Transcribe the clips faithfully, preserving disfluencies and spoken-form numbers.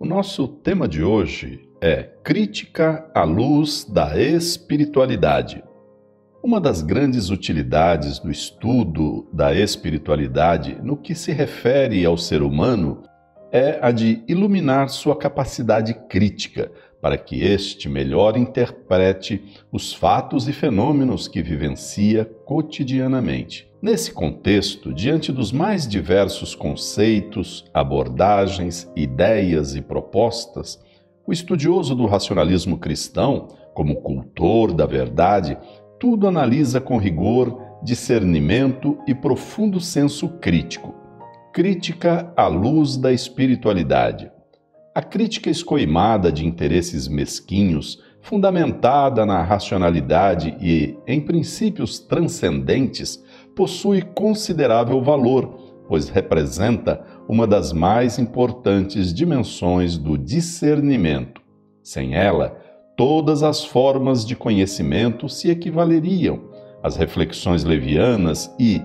nosso tema de hoje é Crítica à luz da espiritualidade. Uma das grandes utilidades do estudo da espiritualidade no que se refere ao ser humano é a de iluminar sua capacidade crítica, para que este melhor interprete os fatos e fenômenos que vivencia cotidianamente. Nesse contexto, diante dos mais diversos conceitos, abordagens, ideias e propostas, o estudioso do racionalismo cristão, como cultor da verdade, tudo analisa com rigor, discernimento e profundo senso crítico. Crítica à luz da espiritualidade. A crítica escoimada de interesses mesquinhos, fundamentada na racionalidade e em princípios transcendentes, possui considerável valor, pois representa uma das mais importantes dimensões do discernimento. Sem ela, todas as formas de conhecimento se equivaleriam, as reflexões levianas e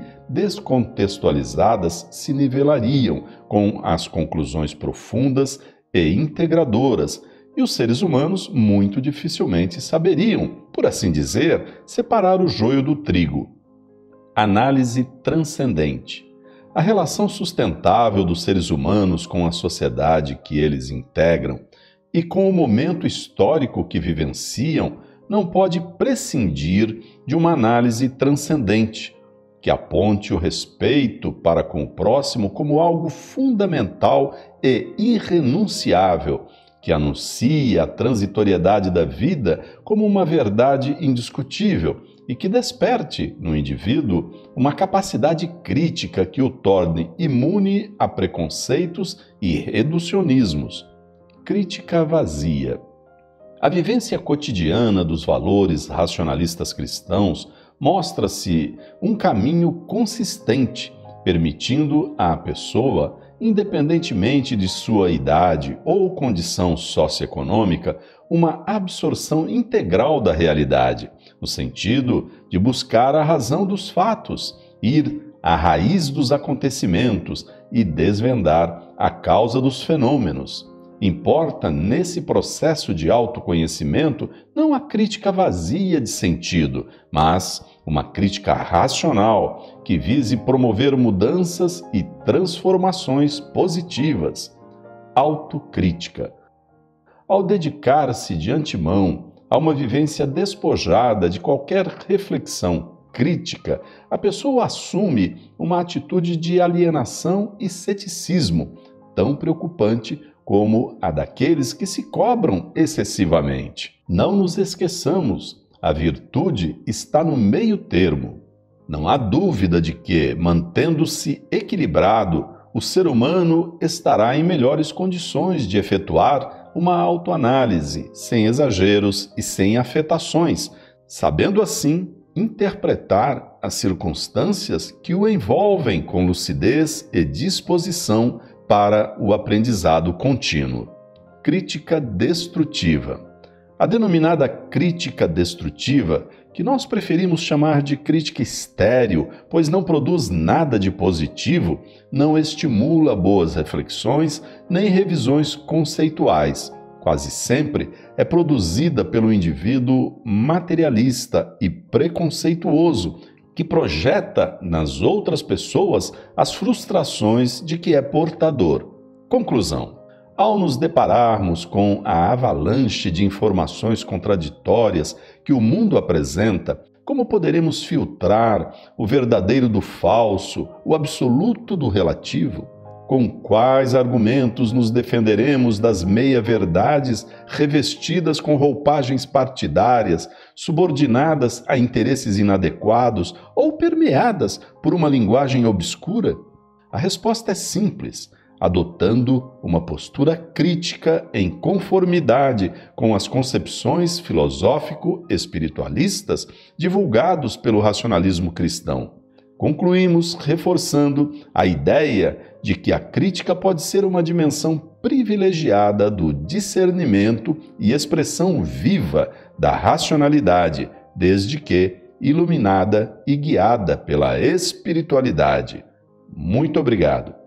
descontextualizadas se nivelariam com as conclusões profundas e integradoras, e os seres humanos muito dificilmente saberiam, por assim dizer, separar o joio do trigo. Análise transcendente. A relação sustentável dos seres humanos com a sociedade que eles integram e com o momento histórico que vivenciam não pode prescindir de uma análise transcendente, que aponte o respeito para com o próximo como algo fundamental e irrenunciável, que anuncie a transitoriedade da vida como uma verdade indiscutível e que desperte no indivíduo uma capacidade crítica que o torne imune a preconceitos e reducionismos. Crítica vazia. A vivência cotidiana dos valores racionalistas cristãos mostra-se um caminho consistente, permitindo à pessoa, independentemente de sua idade ou condição socioeconômica, uma absorção integral da realidade, no sentido de buscar a razão dos fatos, ir à raiz dos acontecimentos e desvendar a causa dos fenômenos. Importa, nesse processo de autoconhecimento, não a crítica vazia de sentido, mas uma crítica racional que vise promover mudanças e transformações positivas. Autocrítica. Ao dedicar-se de antemão a uma vivência despojada de qualquer reflexão crítica, a pessoa assume uma atitude de alienação e ceticismo, tão preocupante como a daqueles que se cobram excessivamente. Não nos esqueçamos, a virtude está no meio termo. Não há dúvida de que, mantendo-se equilibrado, o ser humano estará em melhores condições de efetuar uma autoanálise, sem exageros e sem afetações, sabendo assim interpretar as circunstâncias que o envolvem com lucidez e disposição para o aprendizado contínuo. Crítica destrutiva. A denominada crítica destrutiva, que nós preferimos chamar de crítica estéril, pois não produz nada de positivo, não estimula boas reflexões nem revisões conceituais. Quase sempre é produzida pelo indivíduo materialista e preconceituoso, que projeta nas outras pessoas as frustrações de que é portador. Conclusão. Ao nos depararmos com a avalanche de informações contraditórias que o mundo apresenta, como poderemos filtrar o verdadeiro do falso, o absoluto do relativo? Com quais argumentos nos defenderemos das meia-verdades revestidas com roupagens partidárias, subordinadas a interesses inadequados ou permeadas por uma linguagem obscura? A resposta é simples, adotando uma postura crítica em conformidade com as concepções filosófico-espiritualistas divulgados pelo racionalismo cristão. Concluímos reforçando a ideia de que a crítica pode ser uma dimensão privilegiada do discernimento e expressão viva da racionalidade, desde que iluminada e guiada pela espiritualidade. Muito obrigado.